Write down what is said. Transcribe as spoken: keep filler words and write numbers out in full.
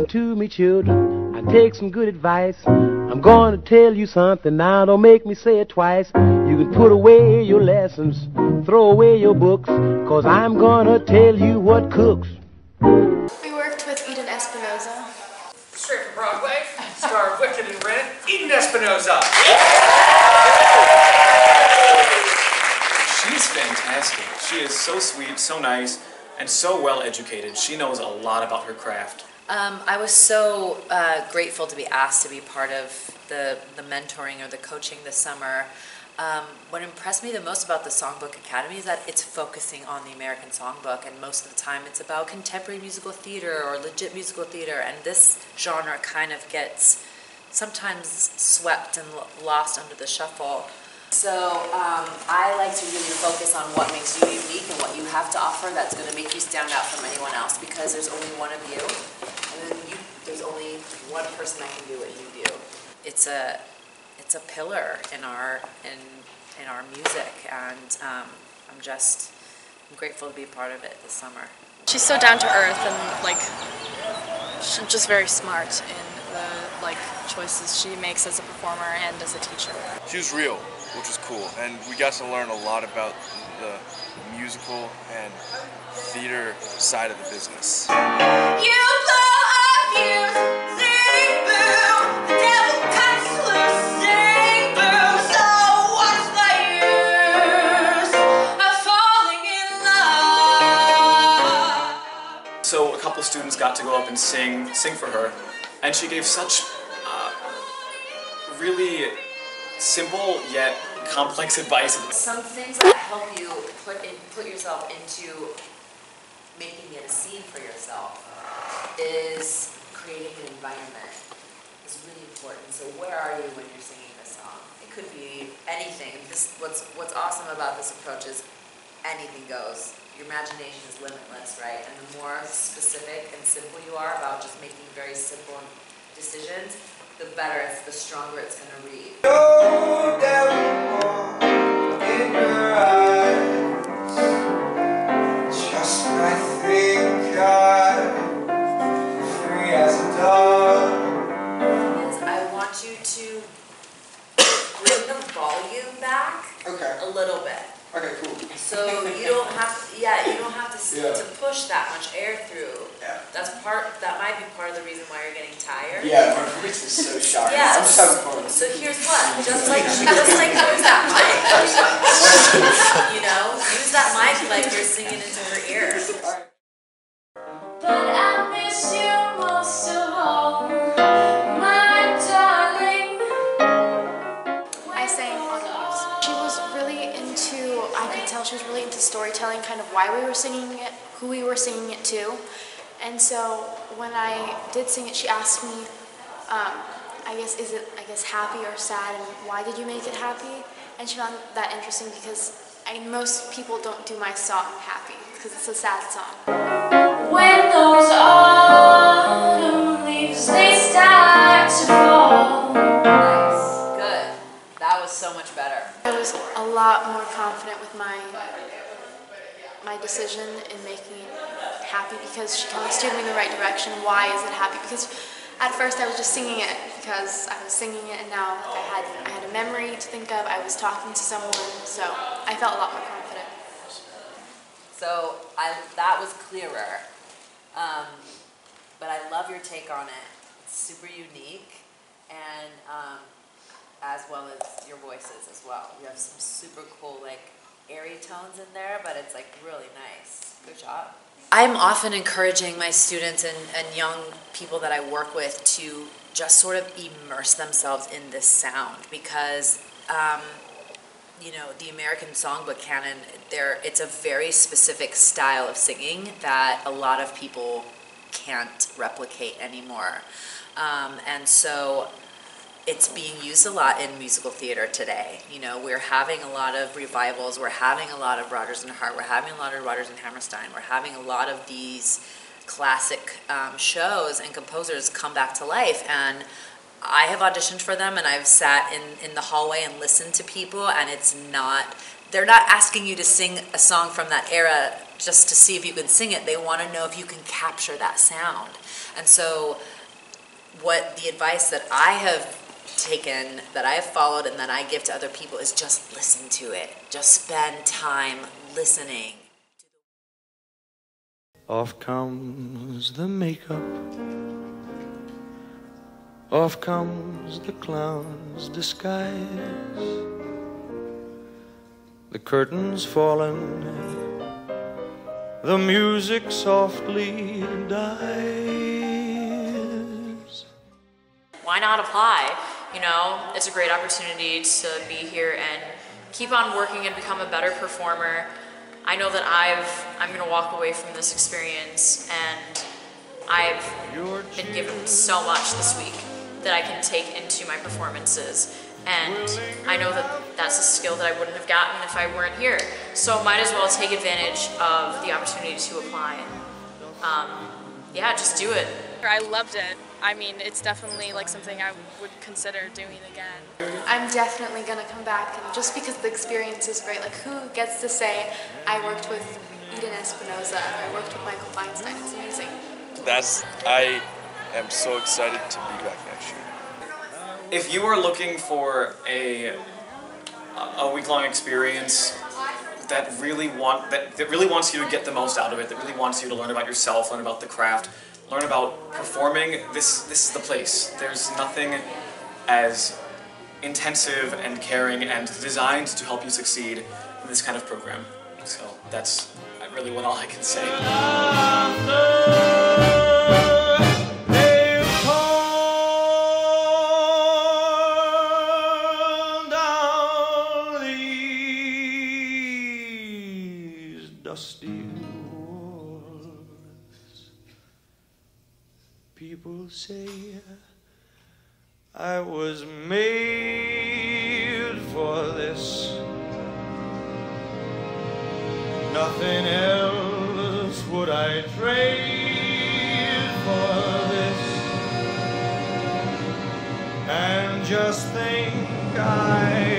Listen to me, children, I take some good advice. I'm gonna tell you something now, don't make me say it twice. You can put away your lessons, throw away your books, cause I'm gonna tell you what cooks. We worked with Eden Espinosa. Straight from Broadway, star of Wicked and Rent, Eden Espinosa. She's fantastic. She is so sweet, so nice, and so well educated. She knows a lot about her craft. Um, I was so uh, grateful to be asked to be part of the, the mentoring or the coaching this summer. Um, what impressed me the most about the Songbook Academy is that it's focusing on the American Songbook, and most of the time it's about contemporary musical theater or legit musical theater, and this genre kind of gets sometimes swept and lost under the shuffle. So um, I like to really focus on what makes you unique and what you have to offer that's going to make you stand out from anyone else, because there's only one of you, and then you, there's only one person that can do what you do. It's a it's a pillar in our in in our music, and um, I'm just I'm grateful to be a part of it this summer. She's so down to earth and like she's just very smart in the like choices she makes as a performer and as a teacher. She was real, which was cool, and we got to learn a lot about the musical and theater side of the business. You blow up, you sing boom, the devil cuts loose, sing boom, so what's the use of falling in love? So a couple students got to go up and sing, sing for her, and she gave such uh, really simple yet complex advice. Some things that help you put in, put yourself into making it a scene for yourself is creating an environment. It's really important. So where are you when you're singing this song? It could be anything. This what's what's awesome about this approach is anything goes. Your imagination is limitless, right? And the more specific and simple you are about just making very simple decisions, the better, it's, the stronger it's going to read. No devil in your eyes, just when I think I'm free as a dove. I want you to bring the volume back Okay. a little bit. Okay, cool. So you don't have to, yeah, you don't have to, Yeah. to push that much air through. Yeah. That's part, that might be part of the reason why you're getting tired. Yeah, my voice is so sharp. Yeah. I'm just having fun. So here's what, just like, just like use that mic. You know, use that mic like you're singing into her ear. But I miss you most of all, my darling. I sang on Muse. She was really into, I could tell she was really into storytelling, kind of why we were singing it, who we were singing it to. And so when I did sing it, she asked me, um, I guess, is it, I guess, happy or sad, and why did you make it happy? And she found that interesting because I, most people don't do my song happy, because it's a sad song. When those autumn leaves, they start to fall. Nice, good. That was so much better. I was a lot more confident with my my decision in making it happy because she kind of steered me in the right direction. Why is it happy? Because at first I was just singing it because I was singing it, and now I had I had a memory to think of. I was talking to someone, so I felt a lot more confident. So I, that was clearer, um, but I love your take on it. It's super unique, and um, as well as your voices as well. You have some super cool, like, airy tones in there, but it's like really nice. Good job. I'm often encouraging my students and, and young people that I work with to just sort of immerse themselves in this sound, because um, you know, the American Songbook canon, there it's a very specific style of singing that a lot of people can't replicate anymore. Um, and so it's being used a lot in musical theater today. You know, we're having a lot of revivals, we're having a lot of Rodgers and Hart, we're having a lot of Rodgers and Hammerstein, we're having a lot of these classic um, shows and composers come back to life, and I have auditioned for them, and I've sat in, in the hallway and listened to people, and it's not, they're not asking you to sing a song from that era just to see if you can sing it. They want to know if you can capture that sound. And so what the advice that I have taken, that I have followed, and that I give to other people is just listen to it. Just spend time listening. Off comes the makeup, off comes the clown's disguise. The curtains fallen, the music softly dies. Why not apply? You know, it's a great opportunity to be here and keep on working and become a better performer. I know that I've, I'm going to walk away from this experience, and I've been given so much this week that I can take into my performances. And I know that that's a skill that I wouldn't have gotten if I weren't here. So might as well take advantage of the opportunity to apply. Um, yeah, just do it. I loved it. I mean, it's definitely like something I would consider doing again. I'm definitely gonna come back, and just because the experience is great. Like, who gets to say, I worked with Eden Espinosa, I worked with Michael Feinstein? It's amazing. That's, I am so excited to be back next year. If you are looking for a a week-long experience that really want that, that really wants you to get the most out of it, that really wants you to learn about yourself, learn about the craft, learn about performing, this this is the place. There's nothing as intensive and caring and designed to help you succeed in this kind of program. So that's really what all I can say. Dusty walls. People say I was made for this. Nothing else would I trade for this. And just think I